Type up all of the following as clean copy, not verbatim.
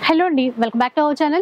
Hello అండి, welcome back to our channel.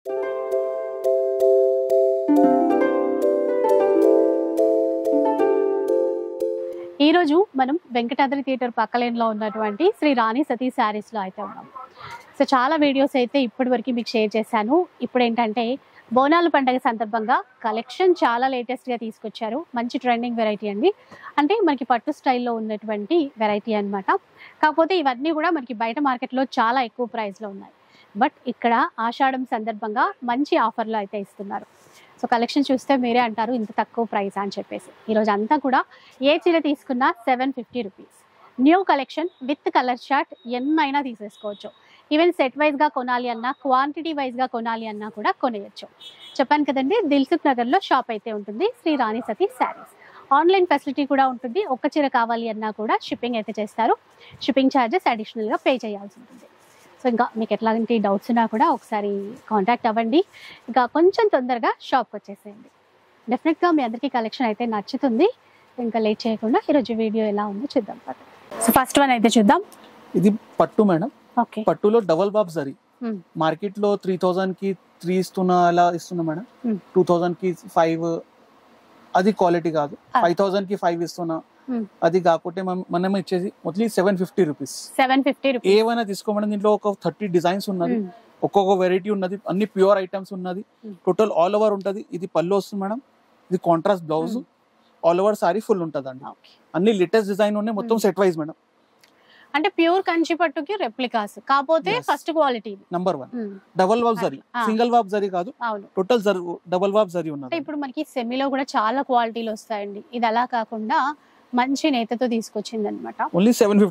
ఈరోజు మనం వెంకటాద్రి థియేటర్ పక్కలేన్లో ఉన్నటువంటి శ్రీ రాణి సతీ శారీస్లో అయితే ఉన్నాం. సో చాలా వీడియోస్ అయితే ఇప్పటి వరకు మీకు షేర్ చేశాను. ఇప్పుడు ఏంటంటే బోనాల పండుగ సందర్భంగా కలెక్షన్ చాలా లేటెస్ట్గా తీసుకొచ్చారు. మంచి ట్రెండింగ్ వెరైటీ అండి. అంటే మనకి పట్టు స్టైల్లో ఉన్నటువంటి వెరైటీ అనమాట. కాకపోతే ఇవన్నీ కూడా మనకి బయట మార్కెట్లో చాలా ఎక్కువ ప్రైస్లో ఉన్నాయి. బట్ ఇక్కడ ఆషాఢం సందర్భంగా మంచి ఆఫర్లో అయితే ఇస్తున్నారు. సో కలెక్షన్ చూస్తే మీరే అంటారు ఇంత తక్కువ ప్రైస్ అని చెప్పేసి. ఈరోజు అంతా కూడా ఏ చీర తీసుకున్నా 750 rupees. New collection with colour chart ఎన్నైనా తీసేసుకోవచ్చు. ఈవెన్ సెట్ వైజ్గా కొనాలి అన్నా, క్వాంటిటీ వైజ్గా కొనాలి అన్నా కూడా కొనేయచ్చు. చెప్పాను కదండి, దిల్సుఖ్ నగర్లో షాప్ అయితే ఉంటుంది Shri Rani Sati sarees. Online facility కూడా ఉంటుంది. ఒక్క చీర కావాలి అన్నా కూడా షిప్పింగ్ అయితే చేస్తారు. షిప్పింగ్ ఛార్జెస్ అడిషనల్గా పే చేయాల్సి ఉంటుంది. సో ఇంకా మీకు ఎట్లాంటి డౌట్స్ ఉన్నా కూడా ఒకసారి కాంటాక్ట్ అవ్వండి. ఇంకా కొంచెం తొందరగా షాప్కి వచ్చేసేయండి. డెఫినెట్గా మీ అందరికీ కలెక్షన్ అయితే నచ్చుతుంది. ఇంకా లేట్ చేయకుండా ఈరోజు వీడియో ఎలా ఉందో చూద్దాం. సో ఫస్ట్ వన్ అయితే చూద్దాం. ఇది పట్టు మేడం. ఓకే, పట్టులో డబల్ బాబ్ జరీ. మార్కెట్ లో 3000 కి 3 ఇస్తున్నా, అలా ఇస్తున్నా మేడం. 2000 కి 5, అది క్వాలిటీ కాదు. 5000 కి 5 ఇస్తున్నా, అది కాకపోతే మనం ఇచ్చేది మొత్తం 750 రూపీస్. ఏమైనా తీసుకోమని దీంట్లో ఒక 30 డిజైన్స్ ఉన్నది, ఒక్కొక్క వెరైటీ ఉన్నది, అన్ని ప్యూర్ ఐటమ్స్ ఉన్నది. టోటల్ ఆల్ ఓవర్ ఉంటది. ఇది పళ్ళు వస్తుంది మేడం. ఇది contrast blouse. All over sorry full ఉంటది అండి. అన్ని లేటెస్ట్ డిజైన్ ఉన్నాయి. మొత్తం సెట్ వైజ్ మేడం. అంటే ప్యూర్ కంచి పట్టుకి రెప్లికాస్, కాకపోతే ఫస్ట్ క్వాలిటీ నంబర్ 1. డబల్ వాబ్ జరీ, సింగిల్ వాబ్ జరీ కాదు, టోటల్ డబల్ వాబ్ జరీ ఉన్నది. ఇప్పుడు మనకి సెమీలో కూడా చాలా క్వాలిటీలు వస్తాయండి. ఇది అలా కాకుండా మంచి నేతతో తీసుకొచ్చింది అనమాట. ఓన్లీ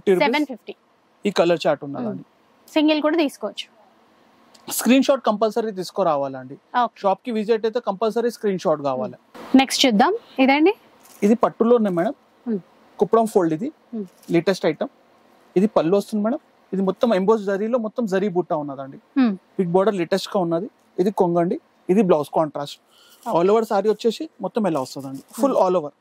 750. ఈ కలర్ చార్ట్ ఉన్నదండి. సింగిల్ కూడా తీసుకోవచ్చు. స్క్రీన్ షాట్ కంపల్సరీ తీసుకురావాలండి. షాప్ కి విజిట్ అయితే కంపల్సరీ స్క్రీన్ షాట్ కావాలి. నెక్స్ట్ చూద్దాం. ఇదండి, ఇది పట్టులో ఉన్నాయి మేడం. కుప్పడం ఫోల్డ్, ఇది లేటెస్ట్ ఐటమ్. ఇది పళ్ళు వస్తుంది మేడం. ఇది మొత్తం ఎంబోస్ జరీలో మొత్తం జరీ బుట్ట ఉన్నదండి. బిగ్ బార్డర్ లేటెస్ట్ గా ఉన్నది. ఇది కొంగండి. ఇది blouse contrast. All over saree వచ్చేసి మొత్తం ఎలా వస్తుందండి, ఫుల్ ఆల్ ఓవర్.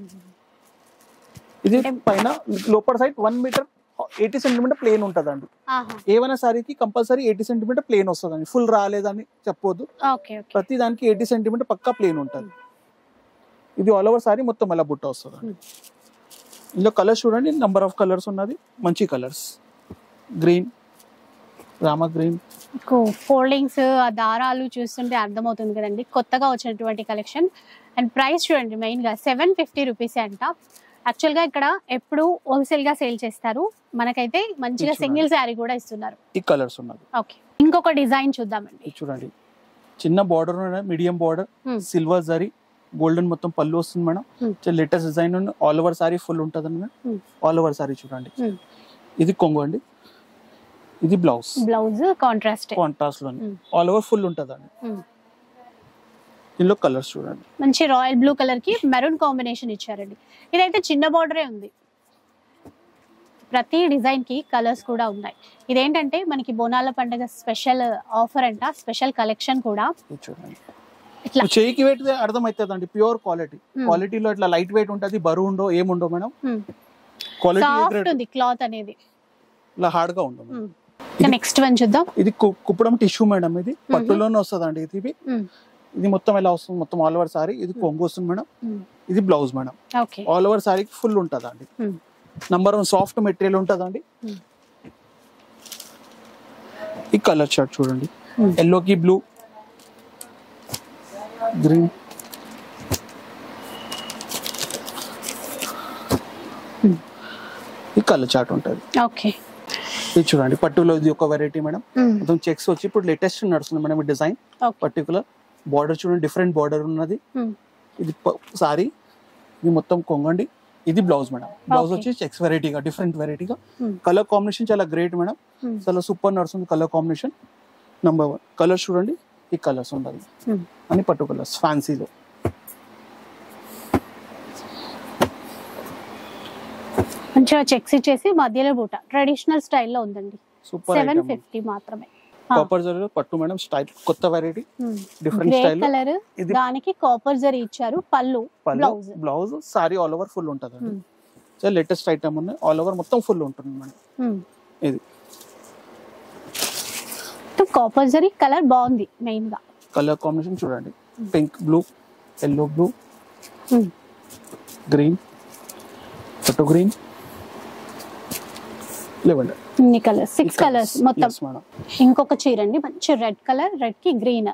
ఇది పైన లోపల సైడ్ 1 మీటర్ 80 సెంటీమీటర్ ప్లేన్ ఉంటదండి. ఏమైనా సారీకి కంపల్సరీ 80 సెంటీమీటర్ ప్లేన్ వస్తుందండి. ఫుల్ రాలేదని చెప్పొద్దు. ప్రతి దానికి 80 సెంటీమీటర్ పక్కా ప్లేన్ ఉంటుంది. ఇది ఆల్ ఓవర్ సారీ మొత్తం ఎలా బుట్ట వస్తుంది. ఇందులో కలర్స్ చూడండి, నంబర్ ఆఫ్ కలర్స్ ఉన్నది. మంచి colours, green, Rama green. Foldings, ఆ దారాలు చూస్తుంటే అర్థమవుతుంది కదండి కొత్తగా వచ్చినటువంటి కలెక్షన్. అండ్ ప్రైస్ చూడండి, మెయిన్ గా 750 రూపీస్ అంట. యాక్చువల్ గా ఇక్కడ ఎప్పుడు హోల్సేల్ గా సేల్ చేస్తారు. మనకైతే మంచిగా సింగిల్ శారీ కూడా ఇస్తున్నారు. ఈ కలర్స్ ఉన్నది. ఓకే, ఇంకొక డిజైన్ చూద్దామండి. చూడండి, చిన్న బార్డర్, మీడియం బార్డర్, సిల్వర్ జరీ, గోల్డెన్ మొత్తం పళ్ళు వస్తుంది madam. Latest design. All over sorry full ఉంటుంది మేడం. ఆల్ ఓవర్ సారీ చూడండి. ఇది కొంగు అండి. ఇది బ్లౌజ్ కాంట్రాస్ట్ లో ఆల్ ఓవర్ ఫుల్ ఉంటదండి. దీనిలో కలర్స్ చూడండి, మంచి రాయల్ బ్లూ కలర్ కి మెరూన్ కాంబినేషన్ ఇచ్చారండి. ఇదైతే చిన్న బార్డరే ఉంది. ప్రతి డిజైన్ కి కలర్స్ కూడా ఉన్నాయి. ఇదేంటంటే మనకి బోనాల పండుగ స్పెషల్ ఆఫర్ అంట, స్పెషల్ కలెక్షన్ కూడా. చూడండి, చేయికి వెయిట్ అర్థమవుతుంది అండి. Pure quality. క్వాలిటీలో ఇట్లా లైట్ వెయిట్ ఉంటది, బరువు ఉండో ఏముండో మేడం. క్వాలిటీ క్లాత్ అనేది ఇలా హార్డ్ గా ఉండదు. నెక్స్ట్ వన్ చూద్దాం. ఇది కుప్పడం టిష్యూ మేడం. ఇది పట్టులోనే వస్తుంది. ఇది మొత్తం ఎలా వస్తుంది, మొత్తం ఆల్ ఓవర్ సారీ. ఇది కొంగు వస్తుంది మేడం. ఇది బ్లౌజ్ మేడం. ఆల్ ఓవర్ సారీకి ఫుల్ ఉంటది అండి. నంబర్ 1 సాఫ్ట్ మెటీరియల్ ఉంటదండి. ఈ కలర్ చార్ట్ చూడండి, ఎల్లో కి బ్లూ, గ్రీన్. ఈ కలర్ చార్ట్ ఉంటది. ఓకే, ఇది చూడండి, పట్టులో ఇది ఒక వెరైటీ మేడం. మొత్తం చెక్స్ వచ్చి ఇప్పుడు లేటెస్ట్ నడుస్తుంది మేడం ఈ డిజైన్. పర్టికులర్ బార్డర్ చూడండి, డిఫరెంట్ బార్డర్ ఉన్నది. ఇది సారీ, ఇది మొత్తం కొంగండి. ఇది బ్లౌజ్ మేడం. బ్లౌజ్ వచ్చి చెక్స్ వెరైటీగా, డిఫరెంట్ వెరైటీగా. కలర్ కాంబినేషన్ చాలా గ్రేట్ మేడం. చాలా సూపర్ నడుస్తుంది కలర్ కాంబినేషన్. నంబర్ 1 కలర్ చూడండి. ఈ కలర్స్ ఉండాలి అని పట్టు కలర్స్ ఫ్యాన్సీలో. మంచిగా చెక్స్ ఇచ్చేసి మధ్యలో బూట ట్రెడిషనల్ స్టైల్లో ఉందండి. 750 మాత్రమే. కాపర్ జరీలో పట్టు మేడం, స్టైల్ కొత్త వెరైటీ, డిఫరెంట్ స్టైల్ కలర్. దానికి కాపర్ జరీ ఇచ్చారు. పళ్ళు, blouse, saree all over full ఉంటదండి. చాలా లేటెస్ట్ ఐటమ్ ఉన్నాయి. ఆల్ ఓవర్ మొత్తం ఫుల్ ఉంటుంది మేడం. ఇది కాపర్ జరీ కలర్ బాగుంది మెయిన్ గా. కలర్ కాంబినేషన్ చూడండి, pink blue, yellow blue, green, పట్టు గ్రీన్, లెవెండర్, ఇన్ని కలర్స్ 6 కలర్స్ మొత్తం. ఇంకొక చీర అండి మంచి రెడ్ కలర్, రెడ్ కి గ్రీన్.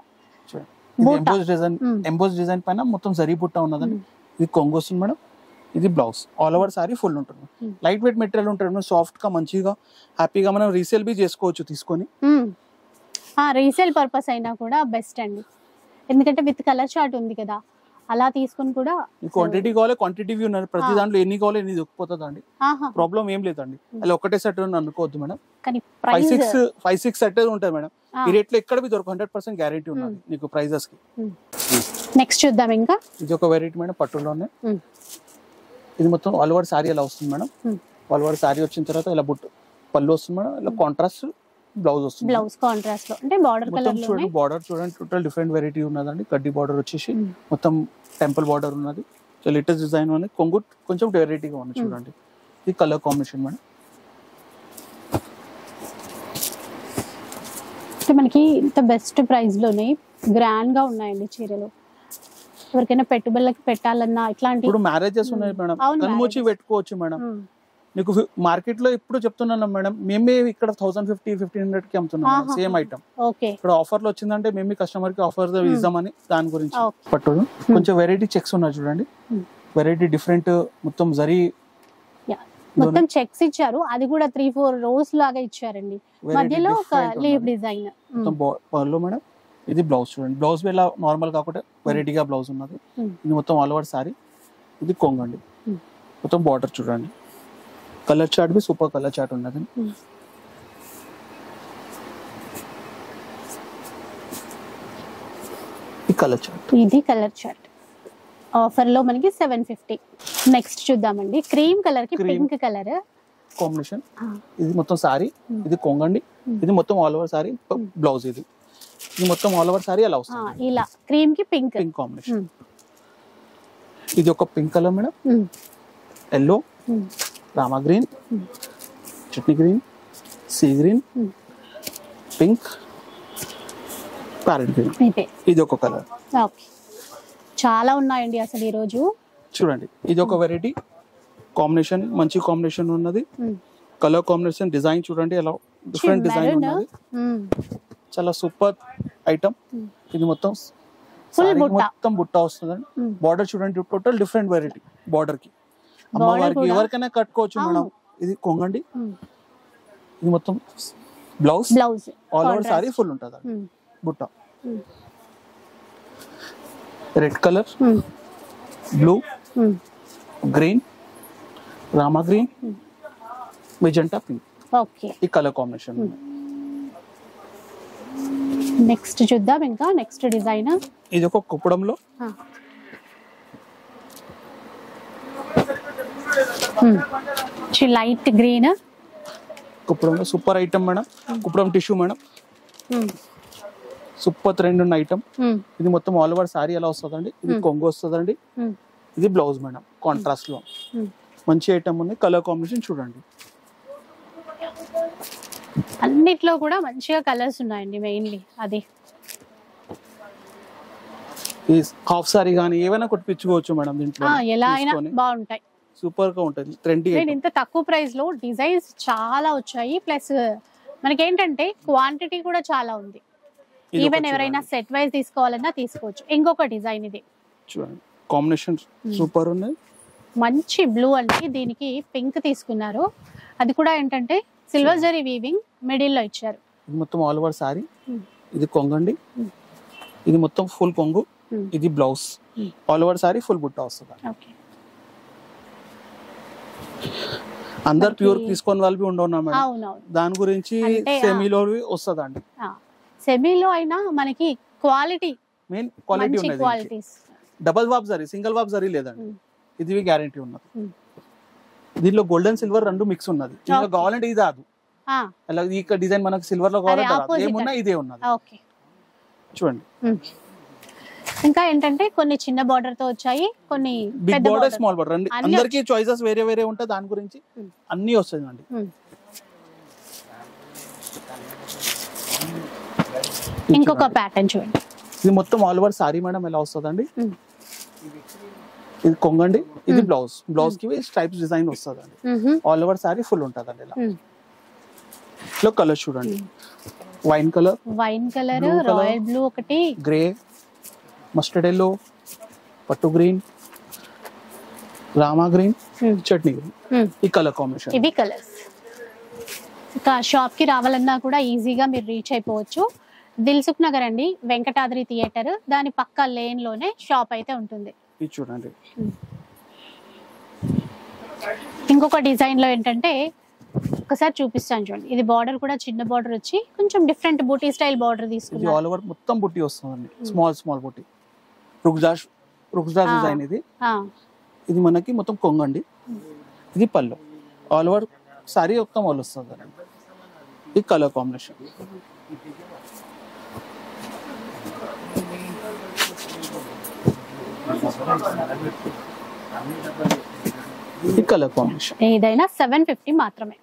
ఎంబోస్ డిజైన్ పైన మొత్తం జరీ బుట్ట ఉన్నదండి. ఇది కొంగు వస్తుంది మేడం, ఇది blouse. All over sorry full ఉంటుంది. లైట్ వెయిట్ మెటీరియల్ ఉంటుంది, సాఫ్ట్ గా మంచిగా హ్యాపీగా మనం రీసేల్ బి చేసుకోవచ్చు తీసుకొని. రీసేల్ పర్పస్ అయినా కూడా బెస్ట్ అండి, ఎందుకంటే విత్ కలర్ చార్ట్ ఉంది కదా, అలా తీసుకొని కూడా. క్వాంటిటీ కావాలి, క్వాంటిటీ ఉన్నారు, ప్రతి దాంట్లో ఎన్ని కావాలి ఎన్ని దొరికిపోతుంది అండి, ప్రాబ్లం ఏం లేదండి. అలా ఒకటే సెట్ అనుకోవద్దు మేడం, 5-6 సెట్ ఉంటుంది మేడం. ఈ రేట్ లో ఎక్కడ బి దొరక 100% గ్యారెంటీ ఉన్నది నీకు ప్రైజెస్ కి. నెక్స్ట్ చూద్దాం ఇంకా. ఇది ఒక వెరైటీ మేడం పట్టులోనే. ఇది మొత్తం ఆల్ ఓవర్ సారీ ఎలా వస్తుంది మేడం. ఆల్ ఓవర్ సారీ వచ్చిన తర్వాత ఇలా బుట్టు పళ్ళు వస్తుంది మేడం, ఇలా కాంట్రాస్ట్ బ్లౌజ్ వస్తుంది. బ్లౌజ్ కాంట్రాస్ట్ లో అంటే బార్డర్ కలర్ లో చూడండి, బార్డర్ చూడండి టోటల్ డిఫరెంట్ వెరైటీ ఉన్నదండి. కడ్డీ బార్డర్ వచ్చేసి మొత్తం టెంపుల్ బార్డర్ ఉన్నది, లేటెస్ట్ డిజైన్ ఉన్నది. కొంగు కొంచెం వెరైటీగా ఉంది చూడండి. ఇది కలర్ కాంబినేషన్ మేడం. మనకి ఇంత బెస్ట్ ప్రైస్ లోనే గ్రాండ్ గా ఉన్నాయండి చీరలు. ఎవరికైనా పెట్టుబడులకి పెట్టాలన్నా ఇట్లాంటి. ఇప్పుడు మ్యారేజెస్ ఉన్నాయి మేడం, కన్మూచి పెట్టుకోవచ్చు మేడం. నీకు మార్కెట్ లో ఇప్పుడు చెప్తున్నాను మేడం, మేమే ఇక్కడ 1050-1500 కి అమ్ముతున్నాం సేమ్ ఐటమ్. ఇక్కడ ఆఫర్ లో వచ్చిందంటే మేము కస్టమర్ కి ఆఫర్ ఇద్దామని దాని గురించి. పట్టు కొంచెం వెరైటీ చెక్స్ ఉన్నాయి చూడండి, వెరైటీ డిఫరెంట్ మొత్తం జరీ మొత్తం చెక్స్ ఇచ్చారు, అది కూడా 3-4 రోస్ లాగా ఇచ్చారండి, మధ్యలో ఒక లీవ్ డిజైన్ మొత్తం మేడం. ఇది బ్లౌజ్ చూడండి, బ్లౌజ్ ఇలా నార్మల్ కాకుండా వెరైటీగా బ్లౌజ్ ఉన్నది. ఇది మొత్తం ఆల్ ఓవర్ సారీ. ఇది కొంగండి, మొత్తం బార్డర్ చూడండి. కలర్ చార్ట్ బి సూపర్ కలర్ చార్ట్ ఉన్నది. ఈ కలర్ చార్ట్, ఇది కలర్ చార్ట్ ఆఫర్ లో మనకి 750. నెక్స్ట్ చూద్దామండి, క్రీమ్ కలర్ కి పింక్ కలర్ కాంబినేషన్. ఇది మొత్తం సారీ, ఇది కొంగండి. ఇది మొత్తం ఆల్ ఓవర్ సారీ బ్లౌజ్. ఇది మొత్తం ఆల్ ఓవర్ సారీ అలా వస్తుంది, ఇలా క్రీమ్ కి పింక్ కాంబినేషన్. ఇది ఒక pink colour madam, yellow, Rama green, chutney green, sea green, pink, parrot green. ఇది ఒక కలర్. చాలా ఉన్నాయండి అసలు ఈ రోజు. చూడండి, ఇది ఒక వెరైటీ కాంబినేషన్, మంచి కాంబినేషన్ ఉన్నది. కలర్ కాంబినేషన్, డిజైన్ చూడండి ఎలా డిఫరెంట్ డిజైన్ ఉన్నది, చాలా సూపర్ ఐటమ్. ఇది మొత్తం మొత్తం బుట్ట వస్తుందండి. బార్డర్ చూడండి, టోటల్ డిఫరెంట్ వెరైటీ. బార్డర్ కి అమ్మవారికి ఎవరికైనా కట్టుకోవచ్చు మేడం. ఇది కొంగండి. ఇది మొత్తం blouse, all over sorry full ఉంటుంది బుట్ట. Red colour, blue, green, Rama green, magenta pink. ఈ కలర్ కాంబినేషన్. నెక్స్ట్ చూద్దాం ఇంకా. నెక్స్ట్ డిజైన్ ఇది ఒక కుప్పడంలో లైట్ గ్రీన్. కుప్పడంలో super item madam. Kuppadam tissue madam, super trend ఉన్న ఐటమ్. ఇది మొత్తం ఆల్ ఓవర్ సారీ ఎలా వస్తుందండి. ఇది కొంగు వస్తుందండి. ఇది బ్లౌజ్ మేడం, కాంట్రాస్ట్ లో మంచి ఐటమ్ ఉంది. కలర్ కాంబినేషన్ చూడండి, అన్నిట్లో కూడా మంచిగా కలర్స్ ఉన్నాయండి. మెయిన్లీ అది ఈ హాఫ్ సారీ గానీ ఏమైనా కొట్టించుకోవచ్చు మేడం. దీంట్లో ఎలా అయినా బాగుంటాయి, సూపర్ గా ఉంటుంది. ట్రెండీ. ఇంత తక్కువ ప్రైస్ లో డిజైన్స్ చాలా వచ్చాయి, ప్లస్ మనకి ఏంటంటే క్వాంటిటీ కూడా చాలా ఉంది. ఈవెన్ ఎవరైనా సెట్ వైజ్ తీసుకోవాలన్నా తీసుకోవచ్చు. ఇంకొక డిజైన్ ఇది చూడండి, కాంబినేషన్ సూపర్ ఉంది. మంచి బ్లూ అండి, దీనికి పింక్ తీసుకున్నారు. అది కూడా ఏంటంటే సిల్వర్ జరీ వీవింగ్ మిడిల్ లో ఇచ్చారు. ఇది మొత్తం ఆల్ ఓవర్ సారీ. ఇది కొంగండి, ఇది మొత్తం ఫుల్ కొంగు. ఇది blouse, all over sorry full బుట్ట వస్తుంది. అందరు ప్యూర్ తీసుకొని వాళ్ళు ఉండవున్నా మేడం, దాని గురించి సెమీలో వస్తుందండి. సెమీలో అయినా మనకి క్వాలిటీ, మెయిన్ క్వాలిటీ ఉన్నది. డబల్ వాప్ జరీ, సింగిల్ వాప్ జరీ లేదండి. ఇది గ్యారెంటీ ఉన్నది. దీనిలో గోల్డెన్ సిల్వర్ రెండు మిక్స్ ఉన్నది. ఇంకా కావాలంటే ఇది రాదు. అలా ఈ డిజైన్ మనకు సిల్వర్ లో కావాలంటే ఏమున్నా ఇదే ఉన్నది. చూడండి, ఇంకా ఏంటంటే కొన్ని చిన్న బార్డర్ తో వచ్చాయి, కొన్ని బిగ్ బార్డర్, స్మాల్ బార్డర్. అందరికి చాయిసెస్ వేరే వేరే ఉంటాయి, దాని గురించి అన్ని వస్తాయండి. ఇంకొక ప్యాటర్న్ చూడండి. ఇది మొత్తం ఆల్ ఓవర్ సారీ మేడం ఎలా వస్తుందండి. ఇది కొంగండి, ఇది బ్లౌజ్. బ్లౌజ్ కి స్ట్రైప్స్ డిజైన్ వస్తుందండి. ఆల్ ఓవర్ సారీ ఫుల్ ఉంటుందండి ఇలా. లో కలర్ చూడండి, వైన్ కలర్, రాయల్ బ్లూ ఒకటి, గ్రే, మస్టర్డ్ ఎల్లో, పట్టు green, Rama green, chutney green. ఈ కలర్ కాంబినేషన్. ఇవి కలర్స్. ఇంకా షాప్ కి రావాలన్నా కూడా ఈజీగా మీరు రీచ్ అయిపోవచ్చు. దిల్సుఖ్ నగర్ అండి, వెంకటాద్రి థియేటర్, దాని పక్క లేన్ లోనే షాప్ అయితే ఉంటుంది. ఇది చూడండి. ఇంకొక డిజైన్ లో ఏంటంటే ఒకసారి చూపిస్తాను చూడండి. ఇది బార్డర్ కూడా చిన్న బార్డర్ వచ్చి కొంచెం డిఫరెంట్ బూటీ స్టైల్ బార్డర్ తీసుకున్నారు. ఆల్ ఓవర్ మొత్తం బూటీ వస్తుందండి, స్మాల్ బూటీ. రుక్జాష్ డిజైన్ ఇది. ఇది మనకి మొత్తం కొంగండి, ఇది పళ్ళు. ఆల్ ఓవర్ సారీ ఒక్క మాల్ వస్తుంది. ఈ కలర్ కాంబినేషన్. ఈ కలర్ కాంబినేషన్. ఏదైనా 750 మాత్రమే.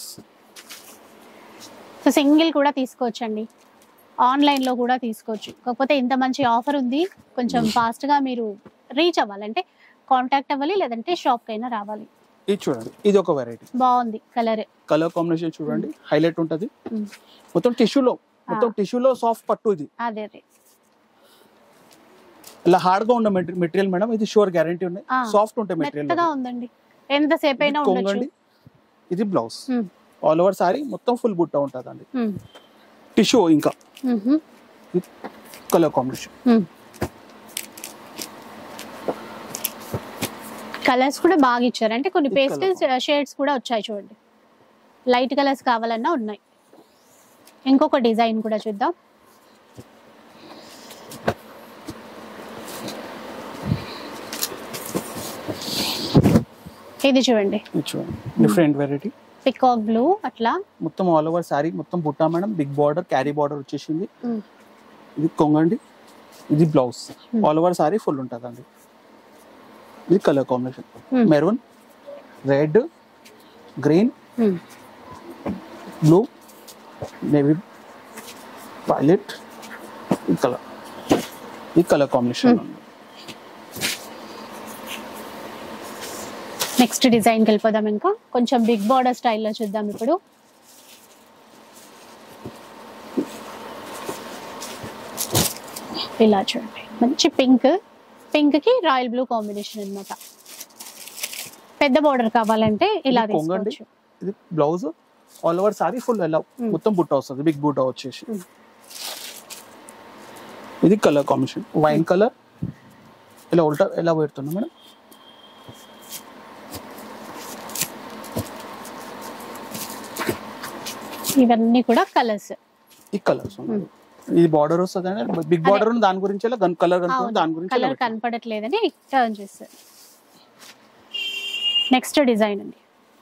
సో సింగిల్ కూడా తీసుకోవచ్చండి, ఆన్లైన్ లో కూడా తీసుకోవచ్చు. కాకపోతే ఇంత మంచి ఆఫర్ ఉంది, కొంచెం ఫాస్ట్ గా మీరు రీచ్ అవ్వాలంటే కాంటాక్ట్ అవ్వాలి, లేదంటే షాప్ కైనా రావాలి. ఇది చూడండి, ఇది ఒక వెరైటీ బాగుంది. కలర్ కాంబినేషన్ చూడండి, హైలైట్ ఉంటది. మొత్తం టిష్యూలో సాఫ్ట్ పట్టు. ఇది అదే ఇలా హార్డ్ గా ఉన్న మెటీరియల్ మేడం. ఇది షూర్ గ్యారంటీ ఉన్నాయి, సాఫ్ట్ ఉంటాయి మెటీరియల్. మెత్తగా ఉందండి, ఎంతసేపు అయినా ఉండొచ్చు. ఇది బ్లౌజ్. ఆల్ ఓవర్ సారీ మొత్తం ఫుల్ బుట్ట ఉంటదండి. టిష్యూ ఇంకా కలర్ కాంబినేషన్. కలర్స్ కూడా బాగా ఇచ్చారు, అంటే కొన్ని పేస్టల్ షేడ్స్ కూడా వచ్చాయి చూడండి. లైట్ కలర్స్ కావాలన్నా ఉన్నాయి. ఇంకొక డిజైన్ కూడా చూద్దాం. ఇది చూడండి, డిఫరెంట్ వెరైటీ. పికాక్ బ్లూ అట్లా మొత్తం ఆల్ ఓవర్ సారీ మొత్తం బుట్ట మేడం. బిగ్ బార్డర్, క్యారీ బార్డర్ వచ్చేసింది. ఇది కొంగండి, ఇది blouse. All over sorry full ఉంటుందండి. ఇది colour combination, maroon, red, green, blue, navy, violet. ఈ కలర్ కాంబినేషన్. నెక్స్ట్ డిజైన్కి వెళ్ళిపోదాం. ఇంకా కొంచెం బిగ్ బార్డర్ స్టైల్లో చూద్దాం ఇప్పుడు. ఇలా చూడండి, మంచి పింక్ కి రాయల్ బ్లూ కాంబినేషన్ అన్నమాట. పెద్ద బార్డర్ కావాలంటే ఇలా తీసుకోవచ్చు. ఇది blouse. All over sorry full ఎలా మొత్తం బుట్ట వస్తుంది, బిగ్ బుట్ట వచ్చేసి. ఇది కలర్ కాంబినేషన్, వైన్ కలర్. ఇలా ఉల్టా ఎలా పెడుతున్నా మేడం. ఇవన్నీ కూడా కలర్స్. ఈ కలర్స్ ఇది బార్డర్ వస్తుంది, బిగ్ బార్డర్ దాని గురించి కలర్ దాని గురించి కలర్ కనపడట్లేదని టర్న్ చేస్తారు. నెక్స్ట్ డిజైన్ అండి.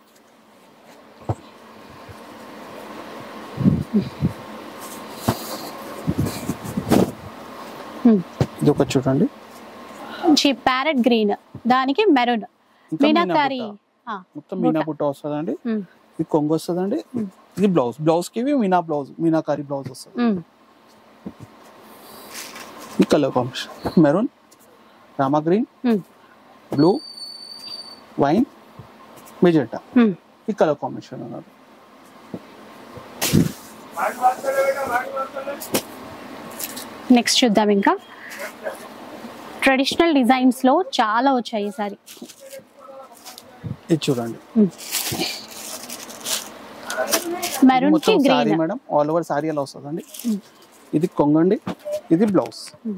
ఇది ఒక చూడండి, ప్యారెట్ గ్రీన్, దానికి మెరూన్, మీనాకారి మొత్తం మీనా బుట్ట వస్తుందండి. ఇది కొంగు వస్తుందండి. ఇది బ్లౌజ్ కి మీనాకారి బ్లౌజ్ వస్తుంది. ఈ colour combination, maroon, rama green, blue, wine, magenta. ఈ కలర్ కాంబినేషన్ అన్నారు. నెక్స్ట్ చూద్దాం. ఇంకా ట్రెడిషనల్ డిజైన్స్ లో చాలా వచ్చాయి ఈసారి. ఇది చూడండి, మెరూన్ కి green madam. All over sari ఎలా వస్తుందండి. ఇది కొంగండి, ఇది blouse.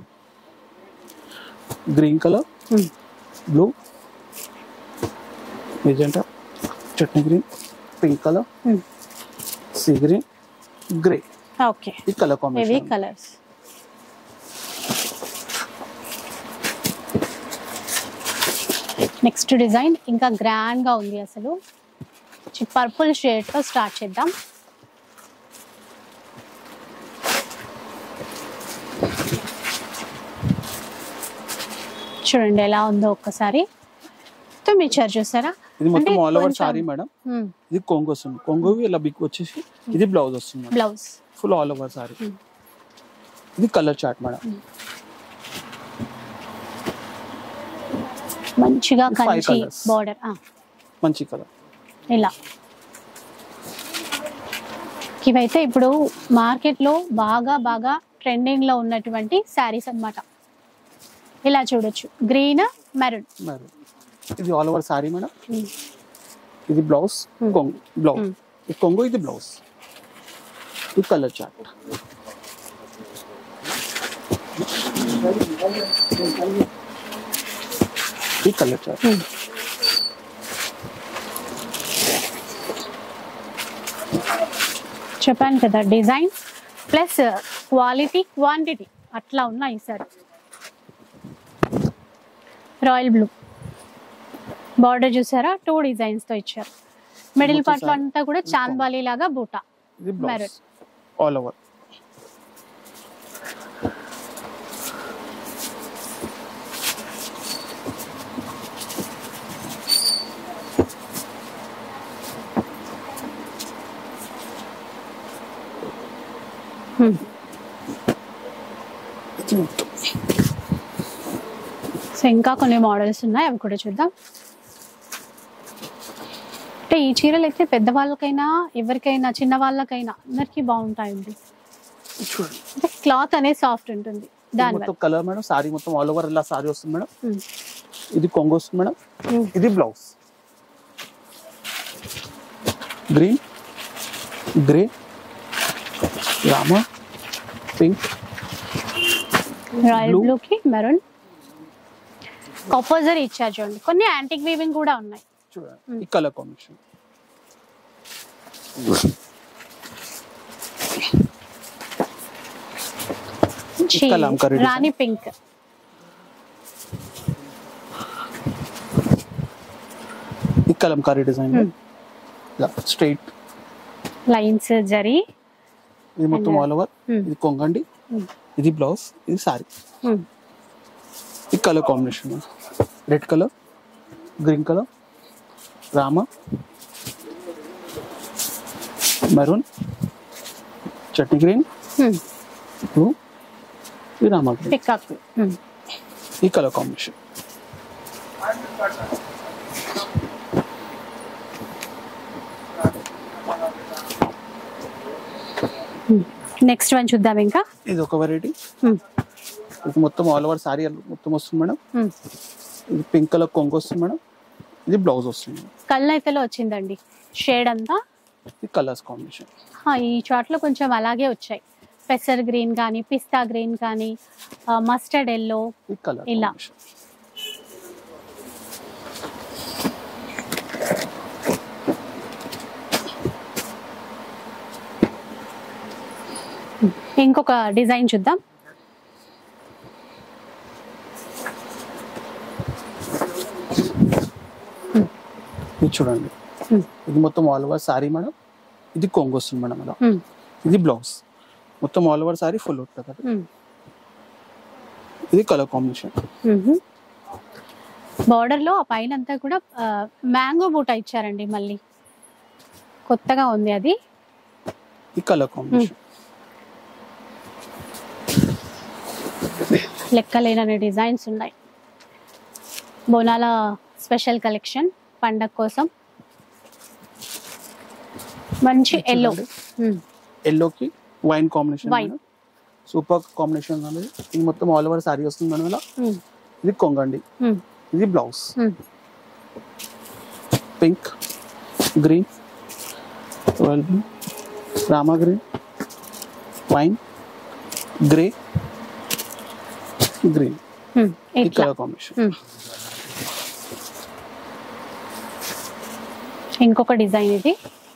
Green colour, blue, magenta, chutney green, pink colour, sea green, grey. Okay, ఈ కలర్ కాంబినేషన్. ఇవి కలర్స్. నెక్స్ట్ డిజైన్ ఇంకా గ్రాండ్ గా ఉంది అసలు. పర్పుల్ షేడ్ తో స్టార్ట్ చేద్దాం. చూడండి ఎలా ఉందో ఒక్కసారి. మీచర్ చూసారా, ఇది మొత్తం ఆల్ ఓవర్ సారీ మేడం. ఇది కొంగు వస్తుంది, కొంగు ఇలా బిగ్ వచ్చేసి ఇది బ్లౌజ్ వస్తుంది. Blouse full all over sari. ఇది కలర్ చార్ట్ మేడం. మంచిగా ఇది five కంచి colours. బార్డర్ మంచి కలర్. ఇలా ఇవైతే ఇప్పుడు మార్కెట్ లో బాగా బాగా ట్రెండింగ్ లో ఉన్నటువంటి శారీస్ అన్నమాట. ఇలా చూడొచ్చు, గ్రీన్ మెరూన్. ఇది ఆల్ ఓవర్ సారీ మేడం. ఇది బ్లౌజ్, కొంగు బ్లౌజ్, ఇది కొంగు, ఇది బ్లౌజ్. ఇది కలర్ చార్ట్. ఇది కలర్ చార్ట్. చెప్పాను కదా, డిజైన్ ప్లస్ క్వాలిటీ క్వాంటిటీ అట్లా ఉన్నాయి సార్. రాయల్ బ్లూ బార్డర్ చూసారా, 2 డిజైన్స్ తో ఇచ్చారు. మిడిల్ పార్ట్ లో అంతా కూడా చాంద్బాలి లాగా బూటా. ఇది బ్లౌజ్ ఆల్ ఓవర్. సో ఇంకా కొన్ని మోడల్స్ ఉన్నాయి, అవి కూడా చూద్దాం. అంటే ఈ చీరలు అయితే పెద్దవాళ్ళకైనా ఎవరికైనా చిన్న వాళ్ళకైనా అందరికి బాగుంటాయండి. అంటే క్లాత్ అనేది సాఫ్ట్ ఉంటుంది. దాని మొత్తం కలర్ మేడం, సారీ మొత్తం ఆల్ ఓవర్ ఇలా సారీ వస్తుంది మేడం. ఇది కొంగు వస్తుంది మేడం. ఇది blouse green, grey, rama, pink, royal blue కి మెరూన్ కాపర్ ఇచ్చారు చూడండి. కొన్ని యాంటిక్ వీవింగ్ కూడా ఉన్నాయి చూడండి. ఈ కలర్ కాంబినేషన్ రాణి పింక్, ఈ Kalamkari design straight lines zari. ఇది మొత్తం ఆల్ ఓవర్. ఇది కొంగండి, ఇది బ్లౌజ్, ఇది సారీ. ఈ colour combination red colour, green colour, rama, maroon, chutney green, blue, ఈ రామా గ్రీన్. పికాక్. ఈ కలర్ కాంబినేషన్. నెక్స్ట్ వన్ చూద్దాం. ఇంకా ఇది ఒక వెరైటీ. ఇది మొత్తం ఆల్ ఓవర్ సారీ మొత్తం వస్తుంది మేడం. ఇది పింక్ కలర్ కొంగు వస్తుంది మేడం. ఇది బ్లౌజ్ వస్తుంది. కళ్ళైతేలో వచ్చిందండి షేడ్ అంతా. ఇది కలర్స్ కాంబినేషన్. ఈ చార్ట్ లో కొంచెం అలాగే వచ్చాయి. పెసర్ గ్రీన్ కానీ, పిస్తా గ్రీన్ కానీ, మస్టర్డ్ ఎల్లో, ఈ కలర్ ఇలా. ఇంకొక డిజైన్ చూద్దాం. ఇది చూడండి. ఇది మొత్తం ఆల్ ఓవర్ సారీ మేడం. ఇది కొంగు వస్తుంది మేడం. అలా ఇది బ్లౌజ్ మొత్తం ఆల్ ఓవర్ సారీ ఫుల్ ఉంటుంది. ఇది కలర్ కాంబినేషన్. బార్డర్ లో ఆ పైన అంతా కూడా మ్యాంగో బూటా ఇచ్చారండి. మళ్ళీ కొత్తగా ఉంది అది. ఈ కలర్ కాంబినేషన్. లెక్కలేనని డిజైన్స్ ఉన్నాయి. బోనాల స్పెషల్ కలెక్షన్ పండగ కోసం. మంచి ఎల్లో, ఎల్లోకి wine combination. Wine super combination అనేది. ఇది మొత్తం ఆల్ ఓవర్ సారీ వస్తుంది మేడం. ఇలా ఇది కొంగండి, ఇది blouse. Pink, green, royal blue, rama green, wine, grey, green. ఈ కలర్ కాంబినేషన్. ఇంకొక డిజైన్ ఇది.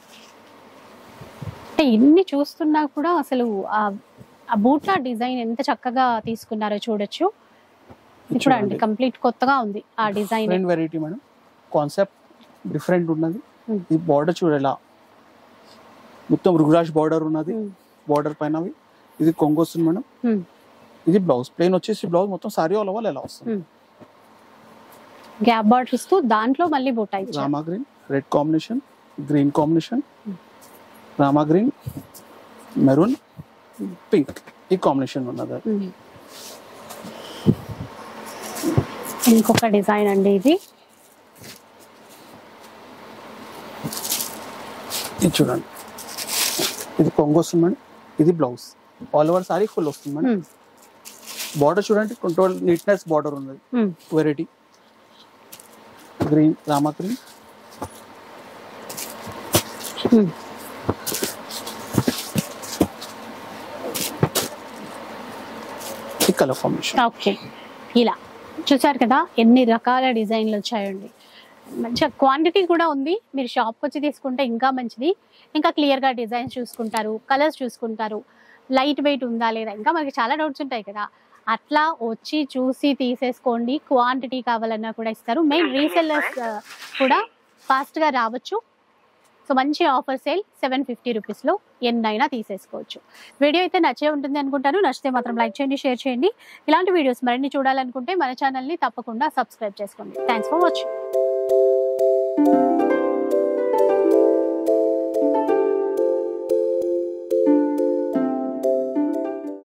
అంటే ఇన్ని చూస్తున్నా కూడా అసలు ఆ బూటా డిజైన్ ఎంత చక్కగా తీసుకున్నారో చూడొచ్చు. ఇప్పుడు అండి కంప్లీట్ కొత్తగా ఉంది ఆ design. Variety madam, concept different ఉన్నది. ఈ బార్డర్ చూడేలా మొత్తం రుగ్రాష్ బార్డర్ ఉన్నది. బార్డర్ పైన ఇది కొంగు వస్తుంది మేడం. ఇది బ్లౌజ్ ప్లెయిన్ వచ్చేసి బ్లౌజ్ మొత్తం సారీ ఆల్ ఓవర్ ఎలా వస్తుంది. గ్యాప్ బార్డర్ ఇస్తూ దాంట్లో మళ్ళీ బూటా ఇచ్చారు. Rama green, red combination, green combination, rama green, maroon, pink. ఈ కాంబినేషన్ ఉన్నది. ఇంకొక డిజైన్ అండి ఇది చూడండి, ఇది కొంగు వస్తుంది మేడం, ఇది blouse, all over sorry full వస్తుంది మేడం. బార్డర్ చూడండి, కంట్రోల్ నీట్నెస్ బార్డర్ ఉన్నది, వెరైటీ గ్రీన్ రామా గ్రీన్. ఈ కలర్ కాంబినేషన్. ఓకే, ఇలా చూసారు కదా ఎన్ని రకాల డిజైన్లు వచ్చాయండి. మంచిగా క్వాంటిటీ కూడా ఉంది. మీరు షాప్కి వచ్చి తీసుకుంటే ఇంకా మంచిది. ఇంకా క్లియర్గా డిజైన్స్ చూసుకుంటారు, కలర్స్ చూసుకుంటారు, లైట్ వెయిట్ ఉందా లేదా, ఇంకా మనకి చాలా డౌట్స్ ఉంటాయి కదా. అట్లా వచ్చి చూసి తీసేసుకోండి. క్వాంటిటీ కావాలన్నా కూడా ఇస్తారు. మెయిన్ రీసెల్లర్స్ కూడా ఫాస్ట్గా రావచ్చు. సో మంచి ఆఫర్ సేల్ 750 రూపీస్లో ఎన్నైనా తీసేసుకోవచ్చు. వీడియో అయితే నచ్చే ఉంటుంది అనుకుంటాను. నచ్చితే మాత్రం లైక్ చేయండి, షేర్ చేయండి. ఇలాంటి వీడియోస్ మరిన్ని చూడాలనుకుంటే మన ఛానల్ని తప్పకుండా సబ్స్క్రైబ్ చేసుకోండి. Thanks for watching.